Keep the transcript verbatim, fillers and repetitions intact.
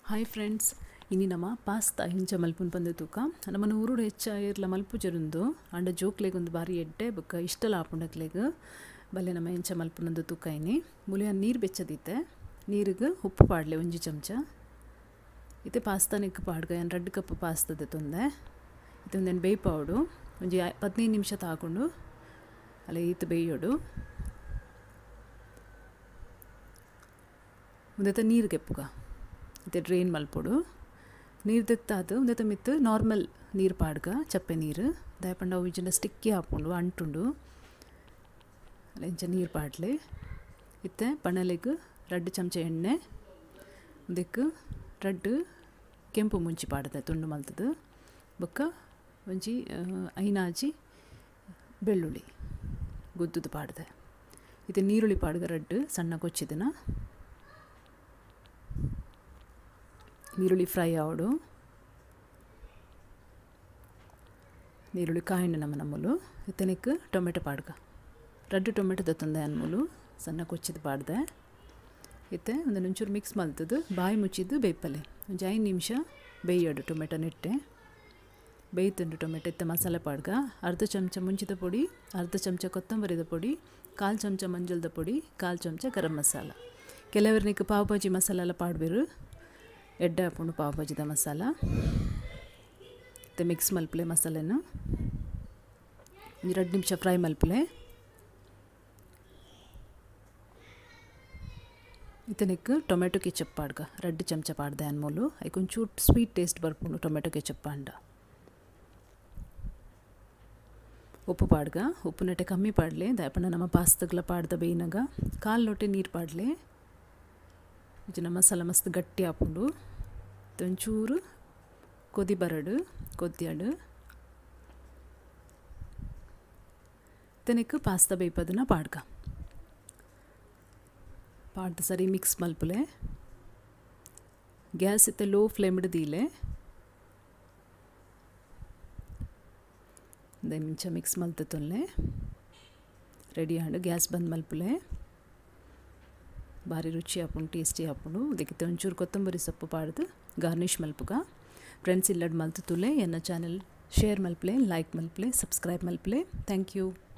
Hi friends, ಇನ್ನು ನಮ್ಮ pasta ಹಿಂಚ ಮಲ್ಪುನ್ ಬಂದು ತೂಕ ನಮ್ಮನ್ನು ಊರುಡು ಹೆಚ್ಚ ಇರ್ಲ ಮಲ್ಪು ಜರುಂದು ಅಂಡ ಜೋಕ್ಲೆಗ್ ಒಂದು ಬಾರಿ ಎಡ್ಡೆ ಬೊಕ್ಕ ಇಷ್ಟಲ ಆಪುಂಡಕ್ಲೆಗ್ ಬಲ್ಲೆ ನಮ್ಮ ಹೆಂಚ ಮಲ್ಪುನೊಂದು ತೂಕ ಇನಿ ಮುಲಿಯ ನೀರು ಬೆಚ್ಚದಿತ್ತೆ ನೀರಿಗೆ ಉಪ್ಪು ಪಾಡ್ಲೆ ಒಂಜಿ ಚಮಚ ಇತ್ತೆ ಪಾಸ್ತಾ ನಿಕ್ಕು ಪಾಡ್ಗ ಏನು ರೆಡ್ ಕಪ್ ಪಾಸ್ತಾದ ತೊಂದೆ ಇದೊಂದೇನು ಬೇಯ್ಪಾವಡು ಒಂಜಿ ಹದಿನೈದು ನಿಮಿಷ ತಾಕೊಂಡು ಅಲ್ಲ ಈತ ಬೇಯೋಡು ಒಂದೆತ್ತ ನೀರು ಕೆಪ್ಪುಗ ಇತ್ತೆ ಡ್ರೈನ್ ಮಲ್ಪೊಡು ನೀರು ತೆತ್ತಾದು ಒಂದೆತ್ತ ಮಿತ್ತು ನಾರ್ಮಲ್ ನೀರು ಪಾಡ್ಗ ಚಪ್ಪೆ ನೀರು ದಯಪಂಡ ಅವು ಇಜ್ಜಿನ ಸ್ಟಿಕ್ಕಿ ಹಾಕೊಂಡು ಅಂಟುಂಡು ಅಲ್ಲ ಇಂಚ ನೀರು ಪಾಡ್ಲೆ ಇತ್ತೆ ಪಣಲೆಗ್ ರೆಡ್ ಚಮಚ ಎಣ್ಣೆ ಇದಕ್ಕೆ ರೆಡ್ ಕೆಂಪು ಮುಂಚಿ ಪಾಡ್ದೆ ತುಂಡು ಮಲ್ತದು ಬೊಕ್ಕ ಒಂಜಿ ಐನಾಜಿ ಬೆಳ್ಳುಳ್ಳಿ ಗುದ್ದುದು ಪಾಡ್ದೆ ಇದು ನೀರುಳ್ಳಿ ಪಾಡ್ಗ ರೆಡ್ ಸಣ್ಣ ಕೊಚ್ಚಿದನ ನೀರುಳ್ಳಿ ಫ್ರೈ ಆವಡು ನೀರುಳ್ಳಿ ಕಾಯಿನ ನಮ್ಮ ನಮ್ಮಲು ಇತ್ತನಿಕ್ಕೆ ಟೊಮೆಟೊ ಪಾಡ್ಗ ರೆಡ್ ಟೊಮೆಟೊ ತೊಂದೆ ಅನ್ಮೂಲು ಸಣ್ಣ ಕೊಚ್ಚಿದ ಪಾಡ್ದೆ ಇತ್ತೆ ಒಂದು ಒಂಚೂರು ಮಿಕ್ಸ್ ಮಲ್ತದು ಬಾಯಿ ಮುಚ್ಚಿದ್ದು ಬೇಯ್ಪಲ್ಲೆ ಒಂದು ಐದು ನಿಮಿಷ ಬೇಯೋಡು ಟೊಮೆಟೊ ನೆಟ್ಟೆ ಬೇಯ್ತುಂಡು ಟೊಮೆಟೊ ಇತ್ತ ಮಸಾಲೆ ಪಾಡ್ಗ ಅರ್ಧ ಚಮಚ ಮುಂಚಿದ ಪೊಡಿ ಅರ್ಧ ಚಮಚ ಕೊತ್ತಂಬರಿದ ಪೊಡಿ ಕಾಲು ಚಮಚ ಮಂಜಳದ ಪೊಡಿ ಕಾಲು ಚಮಚ ಗರಂ ಮಸಾಲ ಕೆಲವರಿಗೆ ಪಾವ್ ಭಾಜಿ ಮಸಾಲ ಎಲ್ಲ ಪಾಡ್ಬೇರು ಎಡ್ಡೆ ಹಾಕೊಂಡು ಪಾವ್ ಭಾಜಿದ ಮಸಾಲ ಮತ್ತು ಮಿಕ್ಸ್ ಮಲ್ಪಲೆ ಮಸಾಲೆನ ಎರಡು ನಿಮಿಷ ಫ್ರೈ ಮಲ್ಪಲೆ ಇತನಿಕ್ಕೆ ಟೊಮೆಟೊ ಕೆಚಪ್ ಪಾಡ್ಗ ರೆಡ್ ಚಮಚ ಪಾಡ್ದೆ ಅನ್ಮೂಲು ಐಕೊಂಚೂರು ಸ್ವೀಟ್ ಟೇಸ್ಟ್ ಬರ್ಪುಂಡು ಟೊಮೆಟೊ ಕೆಚಪ್ ಪಾಂಡ ಉಪ್ಪು ಪಾಡ್ಗ ಉಪ್ಪು ನೆಟ್ಟೆ ಕಮ್ಮಿ ಪಾಡಲೆ ದಯಪಂಡ ನಮ್ಮ ಪಾಸ್ತಗಳ ಪಾಡ್ದ ಬೇಯಿನಾಗ ಕಾಲು ಲೋಟೆ ನೀರು ಪಾಡಲೆ ಇಜಿನ ಮಸಾಲ ಮಸ್ತ್ ಗಟ್ಟಿ ಹಾಕೊಂಡು ಒಂಚೂರು ಕೊದಿ ಬರಡು ಕೊದ್ದಿಯಡು ತೆನಕ್ಕೆ ಪಾಸ್ತಾ ಬೇಯ್ಪದನ್ನ ಪಾಡ್ಗ ಪಾಡ್ದ ಸರಿ ಮಿಕ್ಸ್ ಮಲ್ಪಲೆ ಗ್ಯಾಸ್ ಇತ್ತೆ ಲೋ ಫ್ಲೇಮ್ ಹಿಡ್ದೀಲೆ ಒಂದು ನಿಮಿಷ ಮಿಕ್ಸ್ ಮಲ್ತೊಲ್ಲೆ ರೆಡಿ ಆಂಡು ಗ್ಯಾಸ್ ಬಂದ್ ಮಲ್ಪಲೆ ಭಾರಿ ರುಚಿ ಹಾಕೊಂಡು ಟೇಸ್ಟಿ ಹಾಕೊಂಡು ಅದಕ್ಕೆ ಒಂಚೂರು ಕೊತ್ತಂಬರಿ ಸೊಪ್ಪು ಪಾಡ್ದು ಗಾರ್ನಿಷ್ ಮಲ್ಪುಗ ಫ್ರೆಂಡ್ಸ್ ಇಲ್ಲಡ್ ಮಲ್ತು ತುಲೆ ಎನ್ನ ಚಾನೆಲ್ ಶೇರ್ ಮಲ್ಪಲೆ ಲೈಕ್ ಮಲ್ಪಲೆ ಸಬ್ಸ್ಕ್ರೈಬ್ ಮಲ್ಪಲೆ ಥ್ಯಾಂಕ್ ಯು.